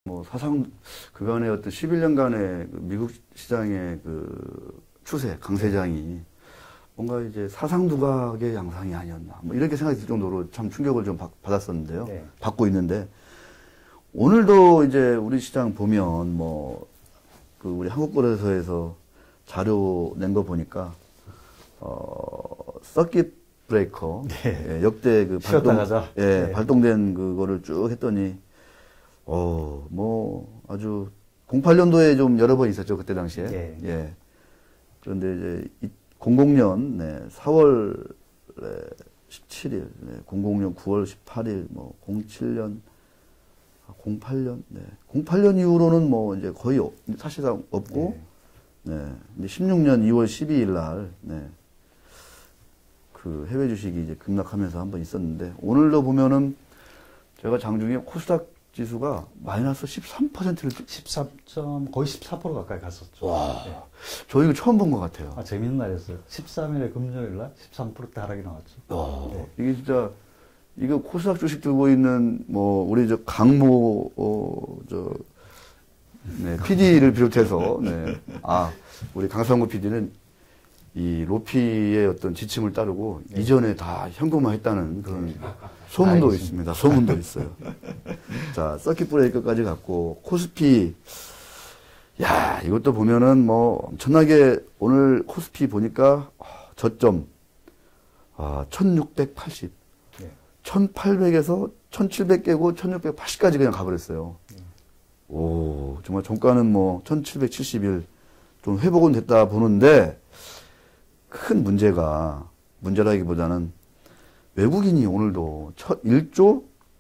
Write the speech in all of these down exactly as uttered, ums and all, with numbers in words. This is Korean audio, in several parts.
뭐 사상 그간의 어떤 십일 년간의 그 미국 시장의 그 추세, 강세장이 뭔가 이제 사상 두각의 양상이 아니었나. 뭐 이렇게 생각이 들 정도로 참 충격을 좀 받, 받았었는데요. 네. 받고 있는데 오늘도 이제 우리 시장 보면 뭐 그 우리 한국거래소에서 자료 낸 거 보니까 어 서킷 브레이커 네. 예, 역대 그 발동 가자. 예, 네. 발동된 그거를 쭉 했더니 어 뭐 아주 공팔 년도에 좀 여러 번 있었죠 그때 당시에. 네. 예. 그런데 이제 공공 년 네, 사월 십칠 일, 네, 공공 년 구월 십팔 일, 뭐 공칠 년, 공팔 년, 네, 공팔 년 이후로는 뭐 이제 거의 없, 사실상 없고, 네, 네 이제 십육 년 이월 십이일 날, 네, 그 해외 주식이 이제 급락하면서 한번 있었는데 오늘도 보면은 제가 장중에 코스닥 지수가 마이너스 십삼 퍼센트를 십삼 점 거의 십사 퍼센트 가까이 갔었죠. 와, 네. 저 이거 처음 본 것 같아요. 아, 재밌는 날이었어요. 십삼 일에 금요일 날 십삼 퍼센트 하락이 나왔죠. 와, 네. 이게 진짜 이거 코스닥 주식 들고 있는 뭐 우리 저 강모 어, 저 네, 피디를 비롯해서 네. 아, 우리 강상구 피디는 이 로피의 어떤 지침을 따르고 네. 이전에 다 현금화했다는 그런 소문도 알겠습니다. 있습니다. 소문도 있어요. 자, 서킷 브레이커까지 갔고 코스피 야, 이것도 보면은 뭐 엄청나게 오늘 코스피 보니까 저점 아, 천육백팔십, 네. 천팔백에서 천칠백 깨고 천육백팔십까지 그냥 가버렸어요. 네. 오, 정말 종가는 뭐 천칠백칠십일 좀 회복은 됐다 보는데 큰 문제가 문제라기보다는 외국인이 오늘도 일조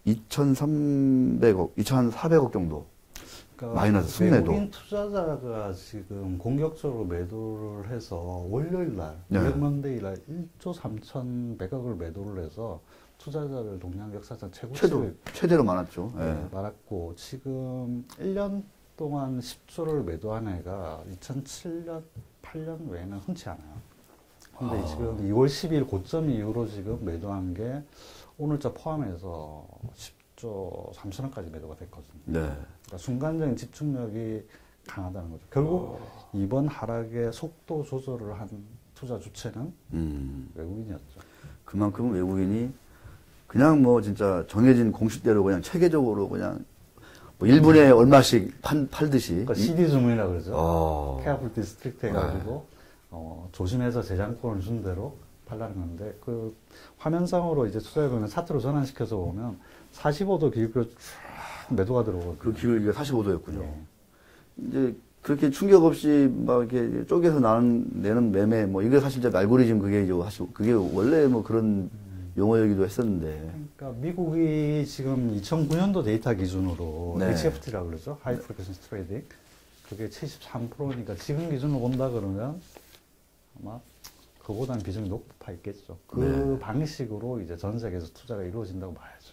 이천삼백억, 이천사백억 정도 그러니까 마이너스 순매도. 외국인 투자자가 지금 공격적으로 매도를 해서 월요일 날, 네. 블랙먼데이 날 일조 삼천백억을 매도를 해서 투자자들 동양 역사상 최도, 최고치를 최대로 많았죠. 예. 네, 말았고 지금 일 년 동안 십조를 매도한 애가 이천칠 년, 팔 년 외에는 흔치 않아요. 근데 아. 지금 이월 십일 고점 이후로 지금 매도한 게 오늘자 포함해서 십조 삼천억까지 매도가 됐거든요. 네. 그러니까 순간적인 집중력이 강하다는 거죠. 결국 어. 이번 하락의 속도 조절을 한 투자 주체는 음, 외국인이었죠. 그만큼 외국인이 그냥 뭐 진짜 정해진 공식대로 그냥 체계적으로 그냥 뭐 일 분에 얼마씩 판, 팔듯이. 그러니까 씨디 주문이라고 그러죠. 어. 케어풀 디스트릭트 해가지고 어, 조심해서 제장권을 준 대로 팔라는 건데 그 화면상으로 이제 투자해보면 차트로 전환시켜서 보면 사십오 도 기울기로 쭉 매도가 들어오거든요. 그 기울기가 사십오 도였군요. 네. 이제 그렇게 충격 없이 막 이렇게 쪼개서 나는, 내는 매매, 뭐 이게 사실 이제 알고리즘 그게 이제 사실 그게 원래 뭐 그런 용어이기도 했었는데. 그러니까 미국이 지금 이천구 년도 데이터 기준으로 네. 에이치에프티라고 그러죠. 하이 프리퀀시 트레이딩. 그게 칠십삼 퍼센트니까 지금 기준으로 본다 그러면 아마 그보다는 비중이 높아 있겠죠. 그 네. 방식으로 이제 전 세계에서 투자가 이루어진다고 봐야죠.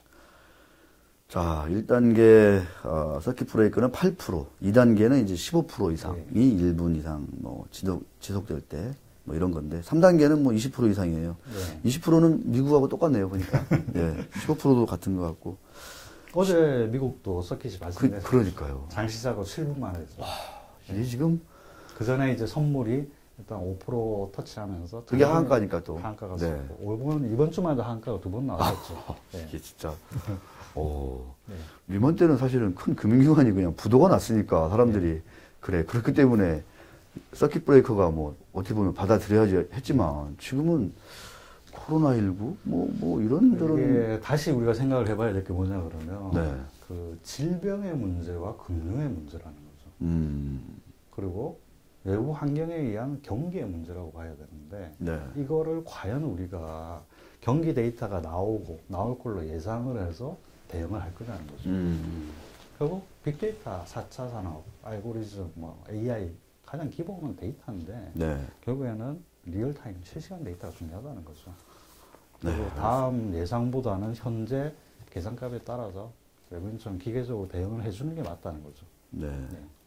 자, 일 단계, 어, 서킷 브레이크는 팔 퍼센트, 이 단계는 이제 십오 퍼센트 이상이 네. 일 분 이상 뭐 지속, 지속될 때, 뭐 이런 건데, 삼 단계는 뭐 이십 퍼센트 이상이에요. 네. 이십 퍼센트는 미국하고 똑같네요, 보니까. 예, 십오 퍼센트도 같은 것 같고. 어제 미국도 서킷이 그, 발생됐어요. 그러니까요. 장시자고 칠 분 만에 했어요. 이게 지금, 그 전에 이제 선물이 일단 오 퍼센트 터치하면서 그게 하한가니까 또. 하한가가 네. 썼고 이번 이번 주만 해도 하한가가 두 번 나왔었죠. 네. 이게 진짜, 오. 네. 이번 때는 사실은 큰 금융기관이 그냥 부도가 났으니까 사람들이, 그래, 그렇기 때문에 서킷 브레이커가 뭐, 어떻게 보면 받아들여야지 했지만, 지금은 코로나십구, 뭐, 뭐, 이런 저런. 이게 다시 우리가 생각을 해봐야 될 게 뭐냐 그러면 네. 그 질병의 문제와 금융의 문제라는 거죠. 음, 그리고 외부 환경에 의한 경기의 문제라고 봐야 되는데 네. 이거를 과연 우리가 경기 데이터가 나오고 나올 걸로 예상을 해서 대응을 할 거냐는 거죠. 음, 결국 빅데이터, 사 차 산업, 알고리즘, 뭐 에이아이 가장 기본은 데이터인데 네. 결국에는 리얼타임 실시간 데이터가 중요하다는 거죠. 그리고 네. 다음 예상보다는 현재 계산값에 따라서 외국인처럼 기계적으로 대응을 해주는 게 맞다는 거죠. 네. 네.